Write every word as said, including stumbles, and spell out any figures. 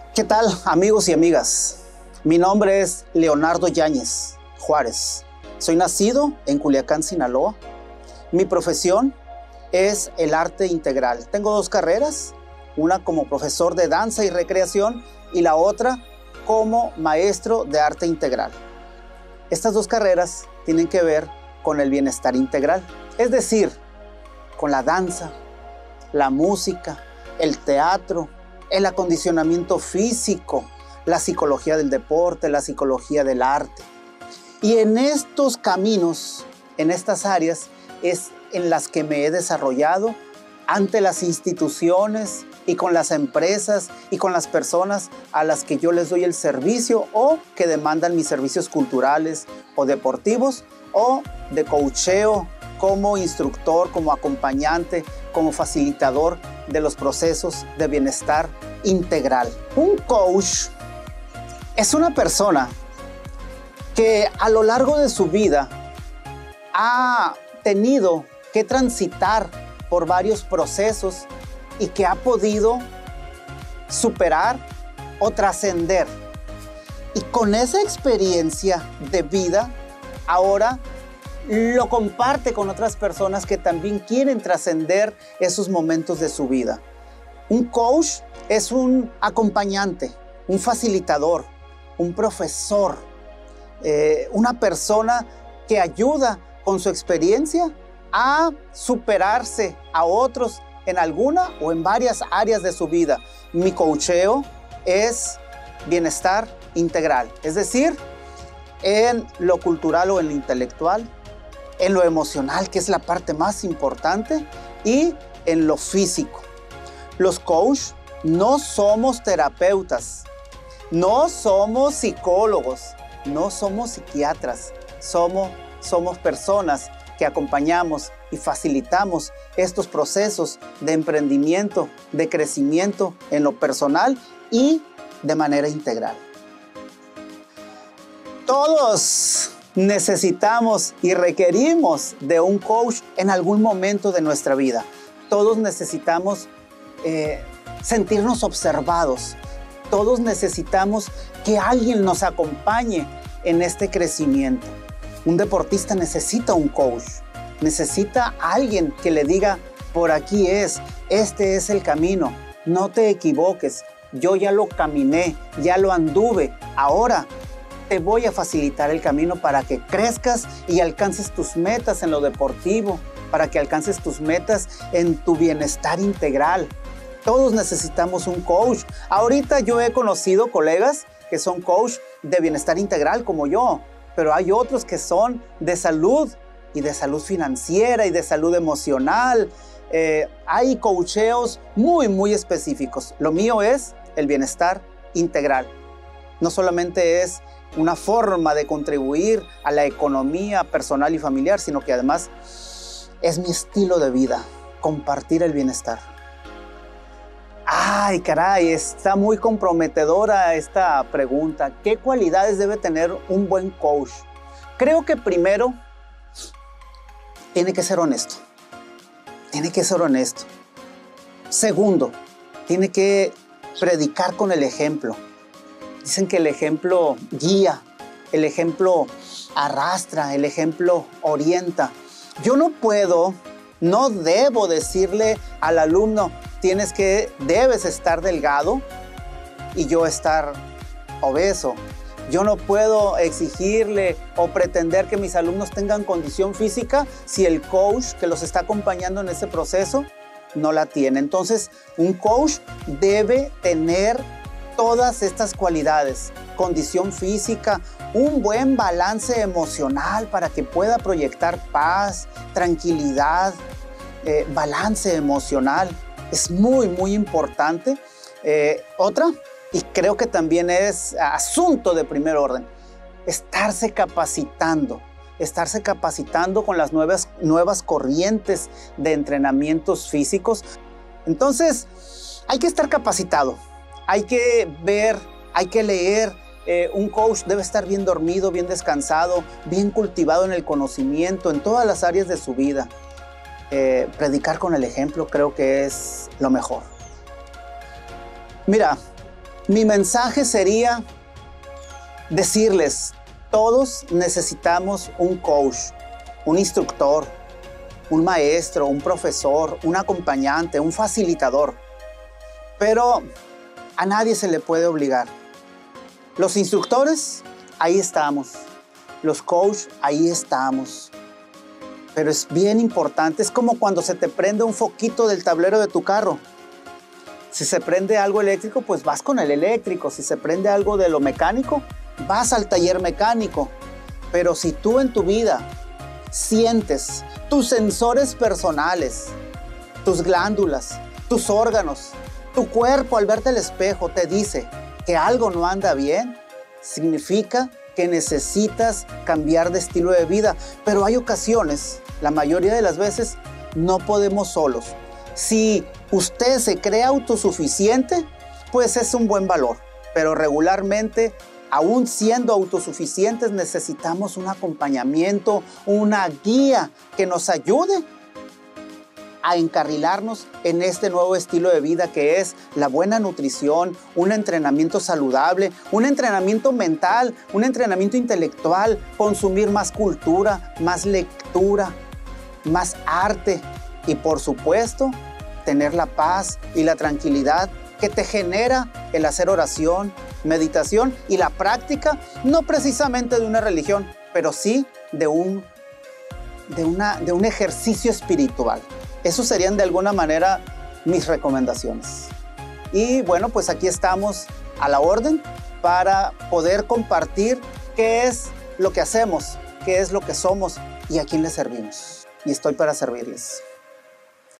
¿Qué tal, amigos y amigas? Mi nombre es Leonardo Yáñez Juárez. Soy nacido en Culiacán, Sinaloa. Mi profesión es el arte integral. Tengo dos carreras, una como profesor de danza y recreación y la otra como maestro de arte integral. Estas dos carreras tienen que ver con el bienestar integral, es decir, con la danza, la música, el teatro, el acondicionamiento físico, la psicología del deporte, la psicología del arte. Y en estos caminos, en estas áreas, es en las que me he desarrollado ante las instituciones y con las empresas y con las personas a las que yo les doy el servicio o que demandan mis servicios culturales o deportivos o de coacheo como instructor, como acompañante, como facilitador de los procesos de bienestar integral. Un coach es una persona que a lo largo de su vida ha tenido que transitar por varios procesos y que ha podido superar o trascender. Y con esa experiencia de vida, ahora lo comparte con otras personas que también quieren trascender esos momentos de su vida. Un coach es un acompañante, un facilitador, un profesor, eh, una persona que ayuda con su experiencia a superarse a otros en alguna o en varias áreas de su vida. Mi coacheo es bienestar integral, es decir, en lo cultural o en lo intelectual, en lo emocional, que es la parte más importante, y en lo físico. Los coaches no somos terapeutas, no somos psicólogos, no somos psiquiatras, somos, somos personas que acompañamos y facilitamos estos procesos de emprendimiento, de crecimiento en lo personal y de manera integral. Todos necesitamos y requerimos de un coach en algún momento de nuestra vida. Todos necesitamos eh, sentirnos observados. Todos necesitamos que alguien nos acompañe en este crecimiento. Un deportista necesita un coach. Necesita a alguien que le diga, por aquí es, este es el camino. No te equivoques. Yo ya lo caminé, ya lo anduve. Ahora te voy a facilitar el camino para que crezcas y alcances tus metas en lo deportivo, para que alcances tus metas en tu bienestar integral. Todos necesitamos un coach. Ahorita yo he conocido colegas que son coach de bienestar integral como yo, pero hay otros que son de salud y de salud financiera y de salud emocional. Eh, hay coacheos muy, muy específicos. Lo mío es el bienestar integral. No solamente es una forma de contribuir a la economía personal y familiar, sino que además es mi estilo de vida, compartir el bienestar. Ay, caray, está muy comprometedora esta pregunta. ¿Qué cualidades debe tener un buen coach? Creo que primero tiene que ser honesto. Tiene que ser honesto. Segundo, tiene que predicar con el ejemplo. Dicen que el ejemplo guía, el ejemplo arrastra, el ejemplo orienta. Yo no puedo, no debo decirle al alumno, tienes que, debes estar delgado y yo estar obeso. Yo no puedo exigirle o pretender que mis alumnos tengan condición física si el coach que los está acompañando en ese proceso no la tiene. Entonces, un coach debe tener todas estas cualidades: condición física, un buen balance emocional para que pueda proyectar paz, tranquilidad, eh, balance emocional. Es muy, muy importante. Eh, otra, y creo que también es asunto de primer orden, estarse capacitando, estarse capacitando con las nuevas, nuevas corrientes de entrenamientos físicos. Entonces, hay que estar capacitado. Hay que ver, hay que leer. Eh, un coach debe estar bien dormido, bien descansado, bien cultivado en el conocimiento, en todas las áreas de su vida. Eh, predicar con el ejemplo creo que es lo mejor. Mira, Mi mensaje sería decirles, todos necesitamos un coach, un instructor, un maestro, un profesor, un acompañante, un facilitador. Pero a nadie se le puede obligar. Los instructores, ahí estamos. Los coaches, ahí estamos. Pero es bien importante, es como cuando se te prende un foquito del tablero de tu carro. Si se prende algo eléctrico, pues vas con el eléctrico. Si se prende algo de lo mecánico, vas al taller mecánico. Pero si tú en tu vida sientes tus sensores personales, tus glándulas, tus órganos, tu cuerpo al verte al espejo te dice que algo no anda bien, significa que necesitas cambiar de estilo de vida. Pero hay ocasiones, la mayoría de las veces, no podemos solos. Si usted se cree autosuficiente, pues es un buen valor. Pero regularmente, aún siendo autosuficientes, necesitamos un acompañamiento, una guía que nos ayude a encarrilarnos en este nuevo estilo de vida que es la buena nutrición, un entrenamiento saludable, un entrenamiento mental, un entrenamiento intelectual, consumir más cultura, más lectura, más arte y por supuesto tener la paz y la tranquilidad que te genera el hacer oración, meditación y la práctica, no precisamente de una religión, pero sí de un, de una, de un ejercicio espiritual. Esos serían de alguna manera mis recomendaciones. Y bueno, pues aquí estamos a la orden para poder compartir qué es lo que hacemos, qué es lo que somos y a quién le servimos. Y estoy para servirles.